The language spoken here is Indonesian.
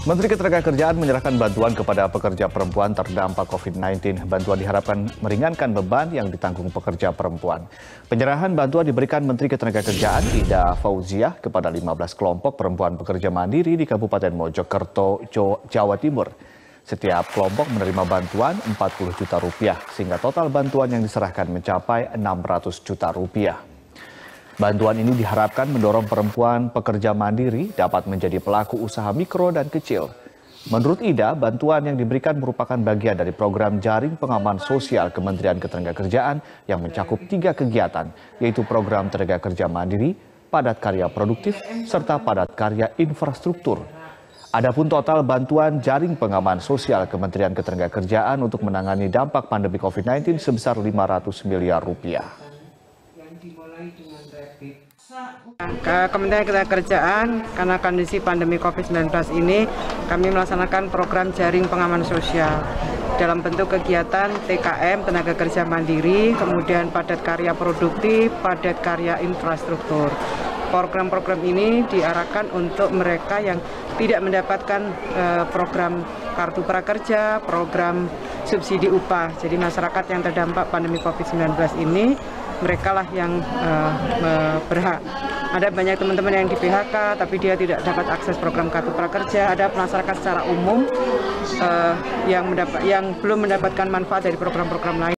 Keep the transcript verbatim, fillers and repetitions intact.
Menteri Ketenagakerjaan menyerahkan bantuan kepada pekerja perempuan terdampak COVID sembilan belas. Bantuan diharapkan meringankan beban yang ditanggung pekerja perempuan. Penyerahan bantuan diberikan Menteri Ketenagakerjaan Ida Fauziah kepada lima belas kelompok perempuan pekerja mandiri di Kabupaten Mojokerto, Jawa Timur. Setiap kelompok menerima bantuan empat puluh juta rupiah, sehingga total bantuan yang diserahkan mencapai enam ratus juta rupiah. Bantuan ini diharapkan mendorong perempuan pekerja mandiri dapat menjadi pelaku usaha mikro dan kecil. Menurut Ida, bantuan yang diberikan merupakan bagian dari program jaring pengaman sosial Kementerian Ketenagakerjaan yang mencakup tiga kegiatan, yaitu program tenaga kerja mandiri, padat karya produktif, serta padat karya infrastruktur. Adapun total bantuan jaring pengaman sosial Kementerian Ketenagakerjaan untuk menangani dampak pandemi COVID sembilan belas sebesar lima ratus miliar rupiah. Kementerian Ketenagakerjaan, karena kondisi pandemi COVID sembilan belas ini, kami melaksanakan program jaring pengaman sosial dalam bentuk kegiatan T K M, tenaga kerja mandiri, kemudian padat karya produktif, padat karya infrastruktur. Program-program ini diarahkan untuk mereka yang tidak mendapatkan eh, program kartu prakerja, program subsidi upah. Jadi masyarakat yang terdampak pandemi COVID sembilan belas ini, mereka lah yang uh, berhak. Ada banyak teman-teman yang di P H K, tapi dia tidak dapat akses program kartu prakerja. Ada masyarakat secara umum uh, yang, mendapat, yang belum mendapatkan manfaat dari program-program lain.